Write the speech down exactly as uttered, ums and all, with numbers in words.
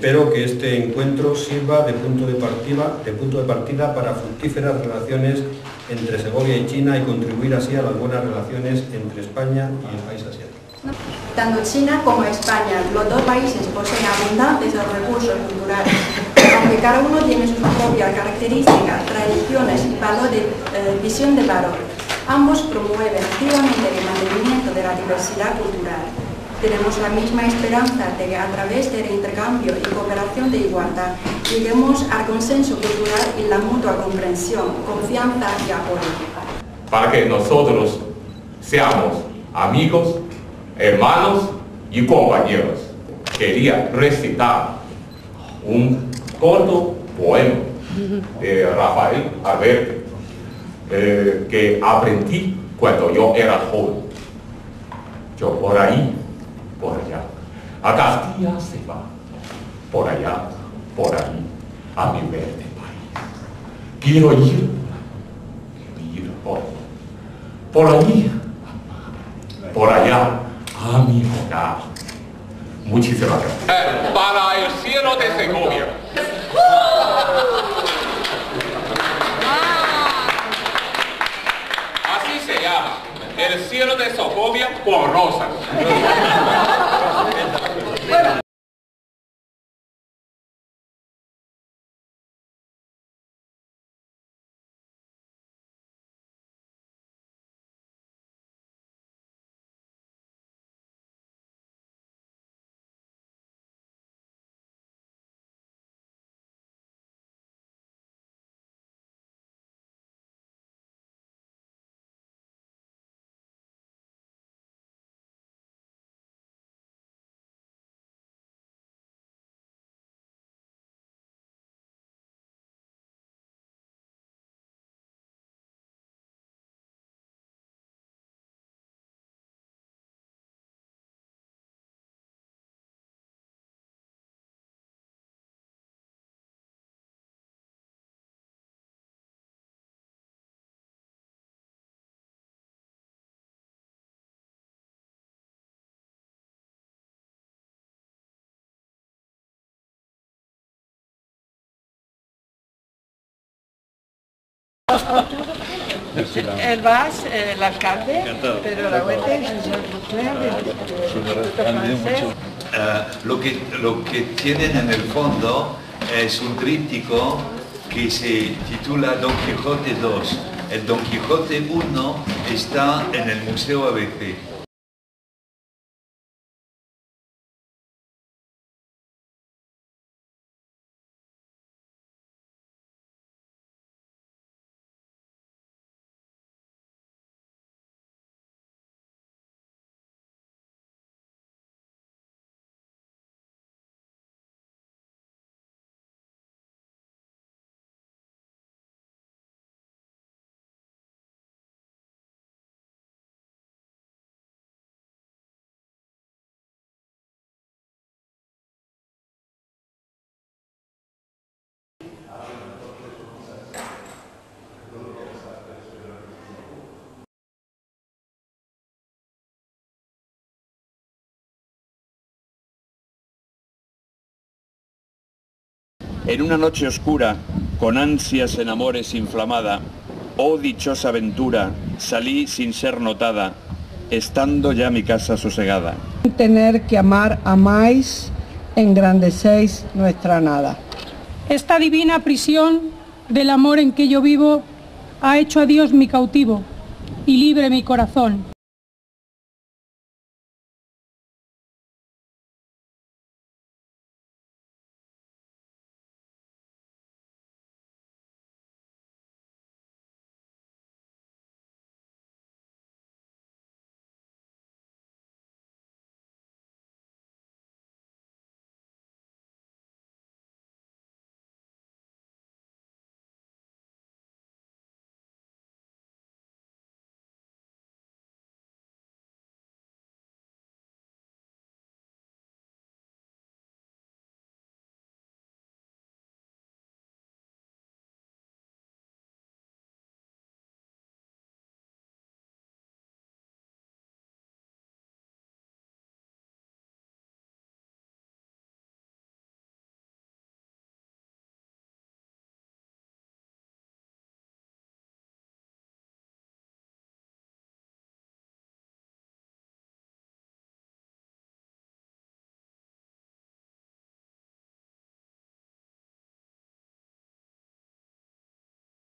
Espero que este encuentro sirva de punto de partida, de punto de partida para fructíferas relaciones entre Segovia y China y contribuir así a las buenas relaciones entre España y el país asiático. Tanto China como España, los dos países poseen abundantes recursos culturales, aunque cada uno tiene sus propias características, tradiciones y valor de, eh, visión de valor. Ambos promueven activamente el mantenimiento de la diversidad cultural. Tenemos la misma esperanza de que a través del intercambio y cooperación de igualdad lleguemos al consenso cultural y la mutua comprensión, confianza y apoyo. Para que nosotros seamos amigos, hermanos y compañeros, quería recitar un corto poema de Rafael Alberti eh, que aprendí cuando yo era joven. Yo por ahí, por allá, a Castilla se va, por allá, por ahí, a mi verde país. Quiero ir, ir por, por allí, por allá, a mi hogar. Muchísimas gracias. Eh, para el cielo de Segovia. Así se llama, el cielo de Segovia con rosas. El Vas, el alcalde, Pedro Lahuete, uh, lo que lo que tienen en el fondo es un tríptico que se titula Don Quijote dos. El Don Quijote uno está en el Museo A B C. En una noche oscura, con ansias en amores inflamada, oh dichosa aventura, salí sin ser notada, estando ya mi casa sosegada. Tener que amar, amáis, engrandecéis nuestra nada. Esta divina prisión del amor en que yo vivo ha hecho a Dios mi cautivo y libre mi corazón.